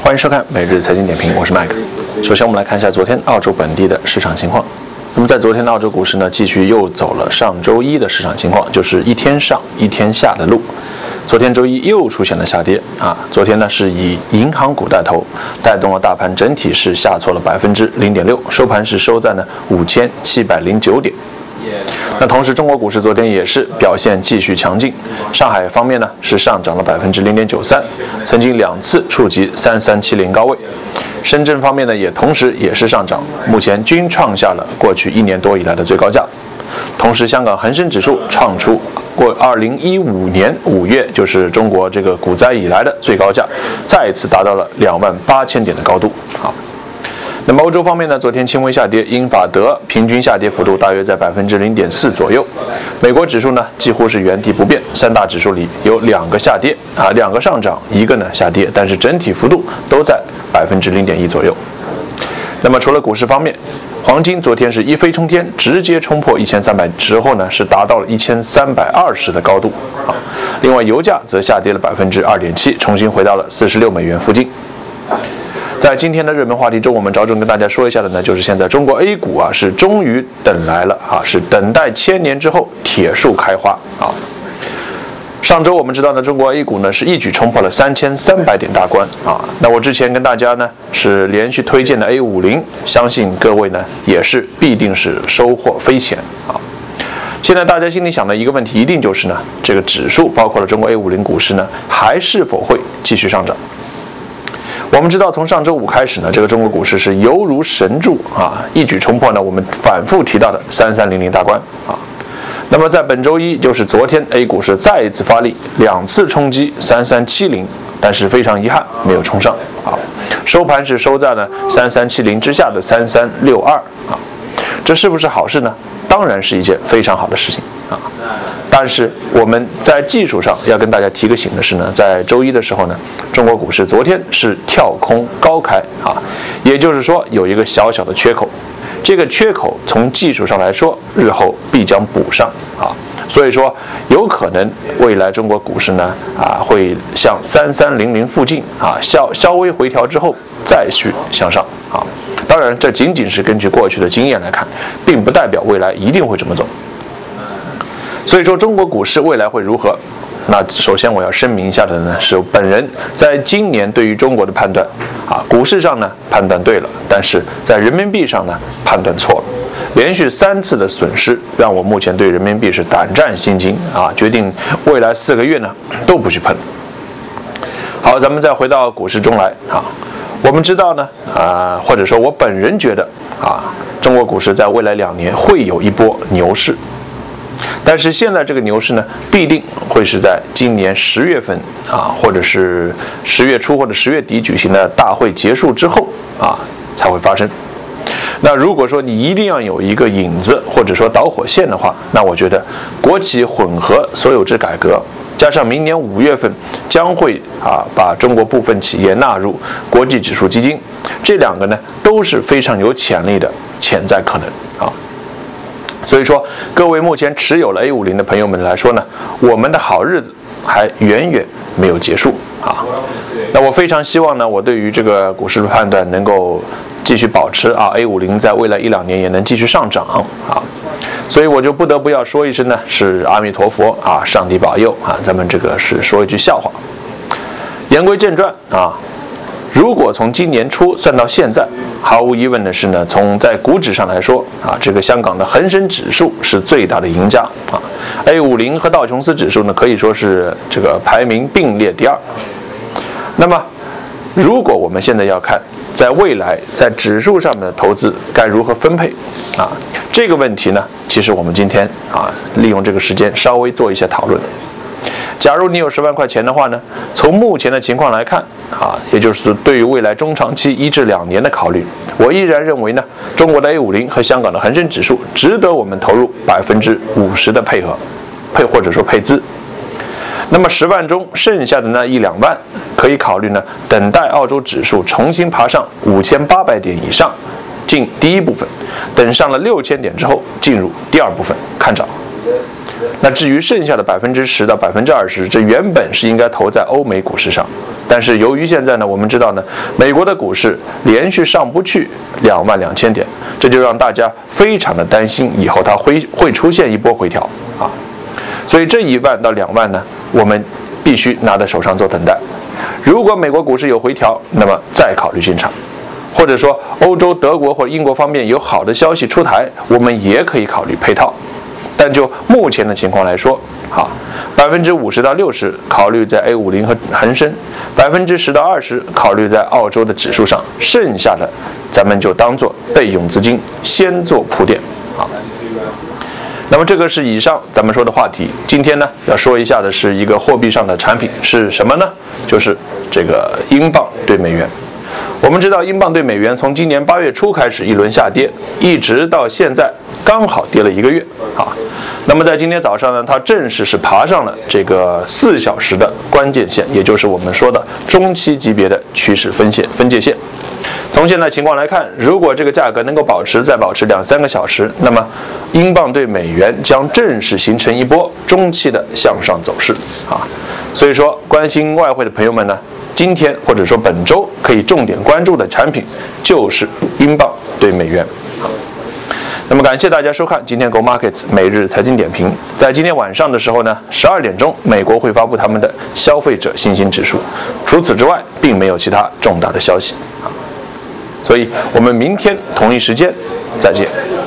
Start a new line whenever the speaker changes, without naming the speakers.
欢迎收看每日财经点评，我是 Mike。首先，我们来看一下昨天澳洲本地的市场情况。那么，在昨天的澳洲股市呢，继续又走了上周一的市场情况，就是一天上一天下的路。昨天周一又出现了下跌昨天呢是以银行股带头，带动了大盘整体是下挫了0.6%，收盘是收在呢5709点。那同时，中国股市昨天也是表现继续强劲。上海方面呢是上涨了0.93%，曾经2次触及3370高位。深圳方面呢也同时也是上涨，目前均创下了过去1年多以来的最高价。同时，香港恒生指数创出过2015年5月，就是中国这个股灾以来的最高价，再一次达到了28000点的高度。那么欧洲方面呢，昨天轻微下跌，英法德平均下跌幅度大约在0.4%左右。美国指数呢几乎是原地不变，三大指数里有2个下跌2个上涨，1个呢下跌，但是整体幅度都在0.1%左右。那么除了股市方面，黄金昨天是一飞冲天，直接冲破1300之后呢，是达到了1320的高度另外油价则下跌了2.7%，重新回到了46美元附近。在今天的热门话题中，我们着重跟大家说一下的呢，就是现在中国 A 股是终于等来了是等待1000年之后铁树开花上周我们知道呢，中国 A 股呢是一举冲破了3300点大关那我之前跟大家呢是连续推荐的 A50，相信各位呢也是必定是收获匪浅现在大家心里想的一个问题，一定就是呢，这个指数包括了中国 A50 股市呢，还是否会继续上涨？我们知道，从上周五开始呢，这个中国股市是犹如神助一举冲破呢我们反复提到的3300大关那么在本周一，就是昨天 A 股是再一次发力，2次冲击3370，但是非常遗憾没有冲上收盘是收在了3370之下的3362这是不是好事呢？当然是一件非常好的事情但是我们在技术上要跟大家提个醒的是呢，在周一的时候呢，中国股市昨天是跳空高开也就是说有一个小小的缺口，这个缺口从技术上来说，日后必将补上所以说有可能未来中国股市呢会向3300附近稍微回调之后再去向上当然这仅仅是根据过去的经验来看，并不代表未来一定会这么走。所以说中国股市未来会如何？那首先我要声明一下的呢，是本人在今年对于中国的判断股市上呢判断对了，但是在人民币上呢判断错了。连续3次的损失，让我目前对人民币是胆战心惊决定未来4个月呢都不去碰。好，咱们再回到股市中来我们知道呢或者说我本人觉得中国股市在未来2年会有一波牛市。但是现在这个牛市呢，必定会是在今年10月份或者是10月初或者10月底举行的大会结束之后才会发生。那如果说你一定要有一个引子或者说导火线的话，那我觉得国企混合所有制改革，加上明年5月份将会把中国部分企业纳入国际指数基金，这2个呢都是非常有潜力的潜在可能所以说，各位目前持有了 A50 的朋友们来说呢，我们的好日子还远远没有结束那我非常希望呢，我对于这个股市的判断能够继续保持A50 在未来1-2年也能继续上涨所以我就不得不要说一声呢，是阿弥陀佛上帝保佑咱们这个是说一句笑话。言归正传如果从今年初算到现在，毫无疑问的是呢，从在股指上来说这个香港的恒生指数是最大的赢家A50 和道琼斯指数呢可以说是这个排名并列第2。那么如果我们现在要看在未来在指数上面的投资该如何分配这个问题呢，其实我们今天利用这个时间稍微做一下讨论。假如你有10万块钱的话呢，从目前的情况来看也就是对于未来中长期1至2年的考虑，我依然认为呢，中国的 A50 和香港的恒生指数值得我们投入50%的配合或者说配资。那么10万中剩下的那1-2万可以考虑呢，等待澳洲指数重新爬上5800点以上进第一部分，等上了6000点之后进入第2部分看涨。 那至于剩下的10%到20%，这原本是应该投在欧美股市上，但是由于现在呢，我们知道呢，美国的股市连续上不去22000点，这就让大家非常的担心以后它会出现一波回调啊。所以这1万到2万呢，我们必须拿在手上做等待。如果美国股市有回调，那么再考虑进场。或者说欧洲、德国或英国方面有好的消息出台，我们也可以考虑配套。但就目前的情况来说，50%到60%考虑在 A50和恒生，10%到20%考虑在澳洲的指数上，剩下的咱们就当做备用资金，先做铺垫啊。那么这个是以上咱们说的话题。今天呢，要说一下的是一个货币上的产品是什么呢？就是这个英镑对美元。我们知道英镑对美元从今年8月初开始一轮下跌，一直到现在刚好跌了1个月啊。那么在今天早上呢，它正式是爬上了这个4小时的关键线，也就是我们说的中期级别的趋势分界线。从现在情况来看，如果这个价格能够再保持2-3个小时，那么英镑对美元将正式形成一波中期的向上走势啊。所以说，关心外汇的朋友们呢，今天或者说本周可以重点关注的产品就是英镑对美元。那么感谢大家收看今天 Go Markets 每日财经点评。在今天晚上的时候呢，12点钟，美国会发布他们的消费者信心指数。除此之外，并没有其他重大的消息。所以我们明天同一时间再见。